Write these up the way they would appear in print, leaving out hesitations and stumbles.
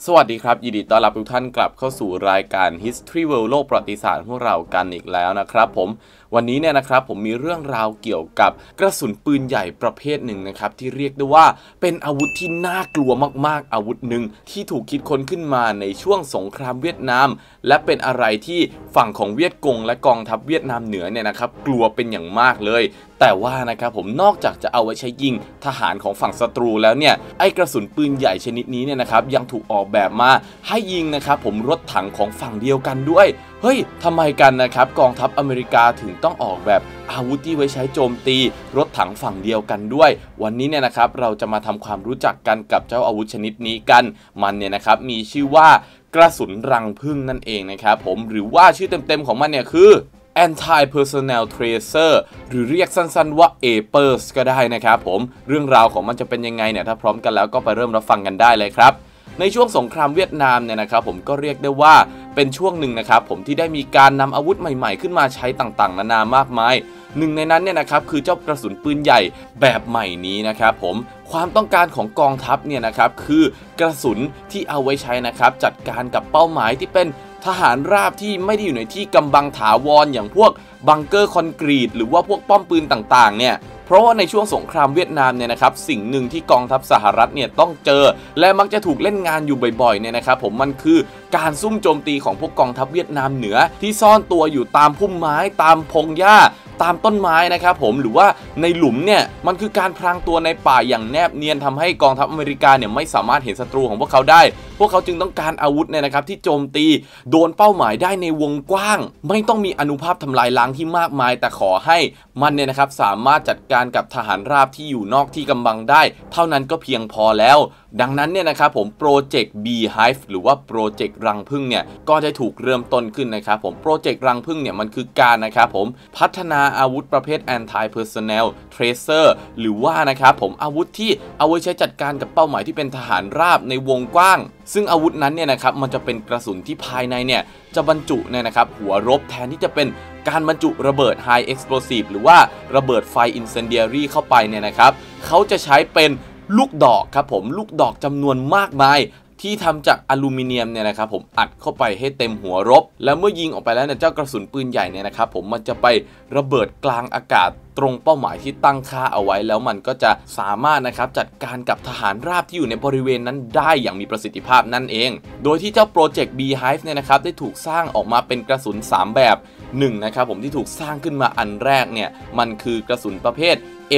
สวัสดีครับยินดีต้อนรับทุกท่านกลับเข้าสู่รายการ History World โลกประวัติศาสตร์พวกเรากันอีกแล้วนะครับวันนี้เนี่ยนะครับผมมีเรื่องราวเกี่ยวกับกระสุนปืนใหญ่ประเภทหนึ่งนะครับที่เรียกได้ว่าเป็นอาวุธที่น่ากลัวมากๆอาวุธหนึ่งที่ถูกคิดค้นขึ้นมาในช่วงสงครามเวียดนามและเป็นอะไรที่ฝั่งของเวียดกงและกองทัพเวียดนามเหนือเนี่ยนะครับกลัวเป็นอย่างมากเลยแต่ว่านะครับผมนอกจากจะเอาไว้ใช้ยิงทหารของฝั่งศัตรูแล้วเนี่ยไอกระสุนปืนใหญ่ชนิดนี้เนี่ยนะครับยังถูกออกแบบมาให้ยิงนะครับผมรถถังของฝั่งเดียวกันด้วยเฮ้ยทำไมกันนะครับกองทัพอเมริกาถึงต้องออกแบบอาวุธที่ไว้ใช้โจมตีรถถังฝั่งเดียวกันด้วยวันนี้เนี่ยนะครับเราจะมาทำความรู้จักกันกับเจ้าอาวุธชนิดนี้กันมันเนี่ยนะครับมีชื่อว่ากระสุนรังผึ้งนั่นเองนะครับผมหรือว่าชื่อเต็มๆของมันเนี่ยคือ Anti-Personnel Tracer หรือเรียกสั้นๆว่า APERS ก็ได้นะครับผมเรื่องราวของมันจะเป็นยังไงเนี่ยถ้าพร้อมกันแล้วก็ไปเริ่มรับฟังกันได้เลยครับในช่วงสงครามเวียดนามเนี่ยนะครับผมก็เรียกได้ว่าเป็นช่วงหนึ่งนะครับผมที่ได้มีการนำอาวุธใหม่ๆขึ้นมาใช้ต่างๆนานามากมายหนึ่งในนั้นเนี่ยนะครับคือเจ้ากระสุนปืนใหญ่แบบใหม่นี้นะครับผมความต้องการของกองทัพเนี่ยนะครับคือกระสุนที่เอาไว้ใช้นะครับจัดการกับเป้าหมายที่เป็นทหารราบที่ไม่ได้อยู่ในที่กำบังถาวรอย่างพวกบังเกอร์คอนกรีตหรือว่าพวกป้อมปืนต่างๆเนี่ยเพราะว่าในช่วงสงครามเวียดนามเนี่ยนะครับสิ่งหนึ่งที่กองทัพสหรัฐเนี่ยต้องเจอและมักจะถูกเล่นงานอยู่บ่อยๆเนี่ยนะครับผมมันคือการซุ่มโจมตีของพวกกองทัพเวียดนามเหนือที่ซ่อนตัวอยู่ตามพุ่มไม้ตามพงหญ้าตามต้นไม้นะครับผมหรือว่าในหลุมเนี่ยมันคือการพรางตัวในป่าอย่างแนบเนียนทำให้กองทัพอเมริกาเนี่ยไม่สามารถเห็นศัตรูของพวกเขาได้พวกเขาจึงต้องการอาวุธเนี่ยนะครับที่โจมตีโดนเป้าหมายได้ในวงกว้างไม่ต้องมีอานุภาพทำลายล้างที่มากมายแต่ขอให้มันเนี่ยนะครับสามารถจัดการกับทหารราบที่อยู่นอกที่กำบังได้เท่านั้นก็เพียงพอแล้วดังนั้นเนี่ยนะครับผมโปรเจกต์ Beehive หรือว่าโปรเจกต์รังผึ้งเนี่ยก็ได้ถูกเริ่มต้นขึ้นนะครับผมโปรเจกต์รังผึ้งเนี่ยมันคือการนะครับผมพัฒนาอาวุธประเภท Anti-Personnel Tracer หรือว่านะครับผมอาวุธที่เอาไว้ใช้จัดการกับเป้าหมายที่เป็นทหารราบในวงกว้างซึ่งอาวุธนั้นเนี่ยนะครับมันจะเป็นกระสุนที่ภายในเนี่ยจะบรรจุเนี่ยนะครับหัวรบแทนที่จะเป็นการบรรจุระเบิด High Explosive หรือว่าระเบิดไฟ Incendiary เข้าไปเนี่ยนะครับเขาจะใช้เป็นลูกดอกครับผมลูกดอกจำนวนมากมายที่ทำจากอลูมิเนียมเนี่ยนะครับผมอัดเข้าไปให้เต็มหัวรบแล้วเมื่อยิงออกไปแล้วเนี่ยเจ้ากระสุนปืนใหญ่เนี่ยนะครับผมมันจะไประเบิดกลางอากาศตรงเป้าหมายที่ตั้งค่าเอาไว้แล้วมันก็จะสามารถนะครับจัดการกับทหารราบที่อยู่ในบริเวณนั้นได้อย่างมีประสิทธิภาพนั่นเองโดยที่เจ้าโปรเจกต์ Beehive เนี่ยนะครับได้ถูกสร้างออกมาเป็นกระสุน3แบบ1นะครับผมที่ถูกสร้างขึ้นมาอันแรกเนี่ยมันคือกระสุนประเภท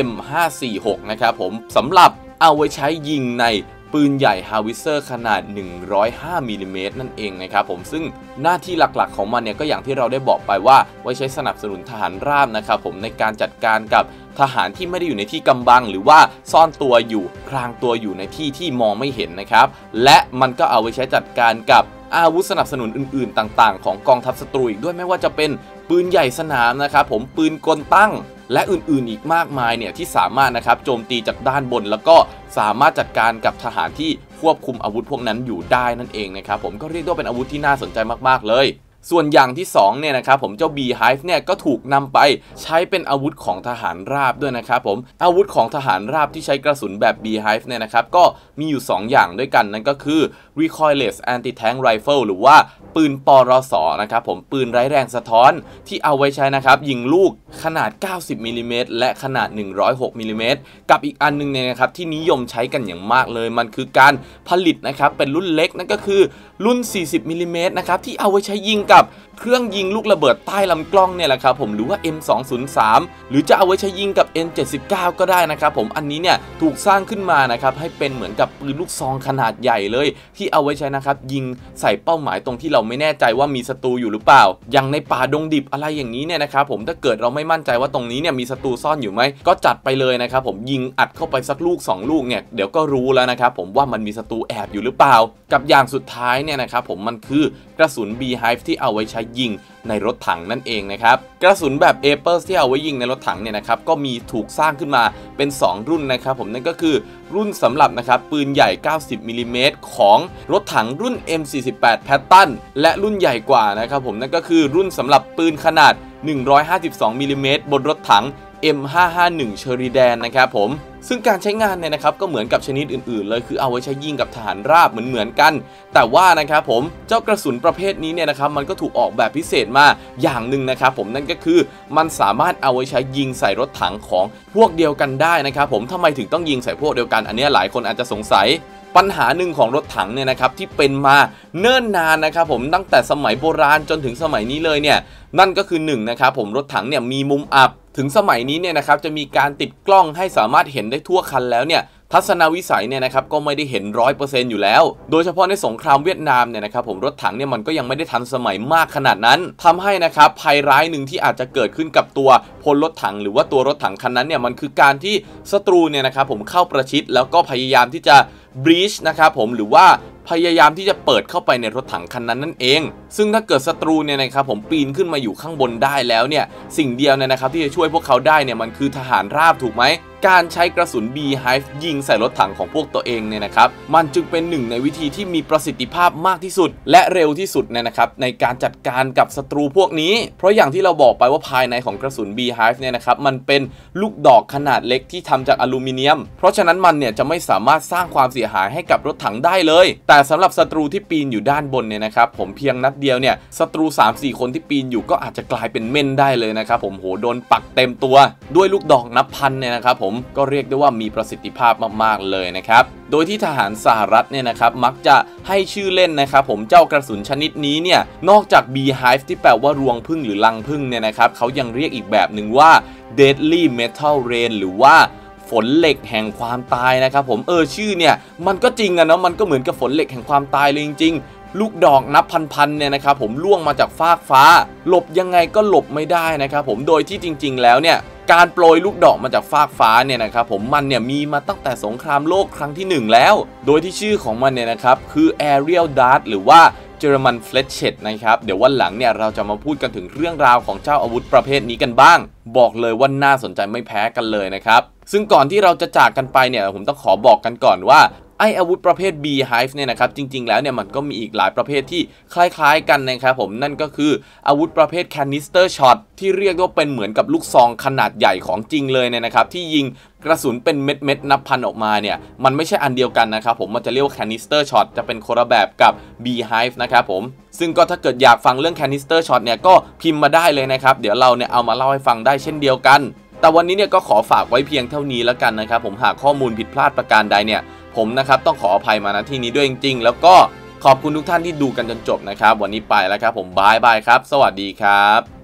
M546 นะครับผมสำหรับเอาไว้ใช้ยิงในปืนใหญ่ฮาวิเซอร์ขนาด105มิลลิเมตรนั่นเองนะครับผมซึ่งหน้าที่หลักๆของมันเนี่ยก็อย่างที่เราได้บอกไปว่าไว้ใช้สนับสนุนทหารราบนะครับผมในการจัดการกับทหารที่ไม่ได้อยู่ในที่กำบังหรือว่าซ่อนตัวอยู่พรางตัวอยู่ในที่ที่มองไม่เห็นนะครับและมันก็เอาไว้ใช้จัดการกับอาวุธสนับสนุนอื่นๆต่างๆของกองทัพศัตรูอีกด้วยไม่ว่าจะเป็นปืนใหญ่สนามนะครับผมปืนกลตั้งและอื่นๆอีกมากมายเนี่ยที่สามารถนะครับโจมตีจากด้านบนแล้วก็สามารถจัดการกับทหารที่ควบคุมอาวุธพวกนั้นอยู่ได้นั่นเองนะครับผมก็เรียกว่าเป็นอาวุธที่น่าสนใจมากๆเลยส่วนอย่างที่2เนี่ยนะครับผมเจ้า Beehive เนี่ยก็ถูกนำไปใช้เป็นอาวุธของทหารราบด้วยนะครับผมอาวุธของทหารราบที่ใช้กระสุนแบบ Beehive เนี่ยนะครับก็มีอยู่2อย่างด้วยกันนั่นก็คือ Recoilless Anti-Tank Rifle หรือว่าปืนปรสนะครับผมปืนไร้แรงสะท้อนที่เอาไว้ใช้นะครับยิงลูกขนาด90มิลลิเมตรและขนาด106มิลลิเมตรกับอีกอันนึงเนี่ยนะครับที่นิยมใช้กันอย่างมากเลยมันคือการผลิตนะครับเป็นรุ่นเล็กนั่นก็คือรุ่น40มิลลิเมตรนะครับที่เอาไว้ใช้ยิงกับเครื่องยิงลูกระเบิดใต้ลำกล้องเนี่ยแหละครับผมหรือว่า M203 หรือจะเอาไว้ใช้ยิงกับ N79 ก็ได้นะครับผมอันนี้เนี่ยถูกสร้างขึ้นมานะครับให้เป็นเหมือนกับปืนลูกซองขนาดใหญ่เลยที่เอาไว้ใช้นะครับยิงใส่เป้าหมายตรงที่เราไม่แน่ใจว่ามีศัตรูอยู่หรือเปล่าอย่างในป่าดงดิบอะไรอย่างนี้เนี่ยนะครับผมถ้าเกิดเราไม่มั่นใจว่าตรงนี้เนี่ยมีศัตรูซ่อนอยู่ไหมก็จัดไปเลยนะครับผมยิงอัดเข้าไปสักลูก2ลูกเนี่ยเดี๋ยวก็รู้แล้วนะครับผมว่ามันมีศัตรูแอบอยู่หรือเปล่ากับอย่างสุดท้ายเนี่ยนะครับผมมันคือกระสุน Beehive ที่เอาไว้ใช้ยิงในรถถังนั่นเองนะครับกระสุนแบบ APERS ที่เอาไว้ยิงในรถถังเนี่ยนะครับก็มีถูกสร้างขึ้นมาเป็น2รุ่นนะครับผมนั่นก็คือรุ่นสำหรับนะครับปืนใหญ่90มิลลิเมตรของรถถังรุ่น M48 Patton และรุ่นใหญ่กว่านะครับผมนั่นก็คือรุ่นสำหรับปืนขนาด152มิลลิเมตรบนรถถัง M551 Sheridan นะครับผมซึ่งการใช้งานเนี่ยนะครับก็เหมือนกับชนิดอื่นๆเลยคือเอาไว้ใช้ยิงกับทหารราบเหมือนกันแต่ว่านะครับผมเจ้ากระสุนประเภทนี้เนี่ยนะครับมันก็ถูกออกแบบพิเศษมาอย่างหนึ่งนะครับผมนั่นก็คือมันสามารถเอาไว้ใช้ยิงใส่รถถังของพวกเดียวกันได้นะครับผมทำไมถึงต้องยิงใส่พวกเดียวกันอันนี้หลายคนอาจจะสงสัยปัญหาหนึ่งของรถถังเนี่ยนะครับที่เป็นมาเนิ่นนานนะครับผมตั้งแต่สมัยโบราณจนถึงสมัยนี้เลยเนี่ยนั่นก็คือ1นะครับผมรถถังเนี่ยมีมุมอับถึงสมัยนี้เนี่ยนะครับจะมีการติดกล้องให้สามารถเห็นได้ทั่วคันแล้วเนี่ยทัศนวิสัยเนี่ยนะครับก็ไม่ได้เห็น 100% อยู่แล้วโดยเฉพาะในสงครามเวียดนามเนี่ยนะครับผมรถถังเนี่ยมันก็ยังไม่ได้ทันสมัยมากขนาดนั้นทำให้นะครับภัยร้ายหนึ่งที่อาจจะเกิดขึ้นกับตัวพลรถถังหรือว่าตัวรถถังคันนั้นเนี่ยมันคือการที่ศัตรูเนี่ยนะครับผมเข้าประชิดแล้วก็พยายามที่จะbreach นะครับผมหรือว่าพยายามที่จะเปิดเข้าไปในรถถังคันนั้นนั่นเองซึ่งถ้าเกิดศัตรูเนี่ยนะครับผมปีนขึ้นมาอยู่ข้างบนได้แล้วเนี่ยสิ่งเดียวเนี่ยนะครับที่จะช่วยพวกเขาได้เนี่ยมันคือทหารราบถูกไหมการใช้กระสุน Beehive ยิงใส่รถถังของพวกตัวเองเนี่ยนะครับมันจึงเป็นหนึ่งในวิธีที่มีประสิทธิภาพมากที่สุดและเร็วที่สุดเนี่ยนะครับในการจัดการกับศัตรูพวกนี้เพราะอย่างที่เราบอกไปว่าภายในของกระสุน Beehive เนี่ยนะครับมันเป็นลูกดอกขนาดเล็กที่ทำจากอลูมิเนียมเพราะฉะนั้นมันเนี่ยจะไม่สามารถสร้างความเสียหายให้กับรถถังได้เลยแต่สำหรับศัตรูที่ปีนอยู่ด้านบนเนี่ยนะครับผมเพียงนัดเดียวเนี่ยศัตรู 3-4 คนที่ปีนอยู่ก็อาจจะกลายเป็นเม่นได้เลยนะครับผมโหโดนปักเต็มตัวด้วยลูกดอกนับพันเนี่ยนะครับผมก็เรียกได้ว่ามีประสิทธิภาพมากๆเลยนะครับโดยที่ทหารสหรัฐเนี่ยนะครับมักจะให้ชื่อเล่นนะครับผมเจ้ากระสุนชนิดนี้เนี่ยนอกจาก Beehive ที่แปลว่ารวงผึ้งหรือรังผึ้งเนี่ยนะครับเขายังเรียกอีกแบบหนึ่งว่า Deadly Metal Rain หรือว่าฝนเหล็กแห่งความตายนะครับผมชื่อเนี่ยมันก็จริงอะเนาะมันก็เหมือนกับฝนเหล็กแห่งความตายเลยจริงๆลูกดอกนับพันๆเนี่ยนะครับผมล่วงมาจากฟากฟ้าหลบยังไงก็หลบไม่ได้นะครับผมโดยที่จริงๆแล้วเนี่ยการโปรยลูกดอกมาจากฟากฟ้าเนี่ยนะครับผมมันเนี่ยมีมาตั้งแต่สงครามโลกครั้งที่1แล้วโดยที่ชื่อของมันเนี่ยนะครับคือ Aerial Dart หรือว่าเยอรมันเฟลชเชตนะครับเดี๋ยววันหลังเนี่ยเราจะมาพูดกันถึงเรื่องราวของเจ้าอาวุธประเภทนี้กันบ้างบอกเลยว่าน่าสนใจไม่แพ้กันเลยนะครับซึ่งก่อนที่เราจะจากกันไปเนี่ยผมต้องขอบอกกันก่อนว่าไออาวุธประเภท Beehive เนี่ยนะครับจริงๆแล้วเนี่ยมันก็มีอีกหลายประเภทที่คล้ายๆกันนะครับผมนั่นก็คืออาวุธประเภท Canister Shot ที่เรียกว่าเป็นเหมือนกับลูกซองขนาดใหญ่ของจริงเลยเนี่ยนะครับที่ยิงกระสุนเป็นเม็ดๆนับพันออกมาเนี่ยมันไม่ใช่อันเดียวกันนะครับผมมันจะเรียกว่า Canister Shot จะเป็นคนละแบบกับ Beehive นะครับผมซึ่งก็ถ้าเกิดอยากฟังเรื่อง Canister Shot เนี่ยก็พิมพ์มาได้เลยนะครับเดี๋ยวเราเนี่ยเอามาเล่าให้ฟังได้เช่นเดียวกันแต่วันนี้เนี่ยก็ขอฝากไว้เพียงเท่านี้แล้วกันนะครับผมหากข้อมูลผิดพลาดประการใดเนี่ยผมนะครับต้องขออภัยมาณที่นี้ด้วยจริงๆแล้วก็ขอบคุณทุกท่านที่ดูกันจนจบนะครับวันนี้ไปแล้วครับผมบายบายครับสวัสดีครับ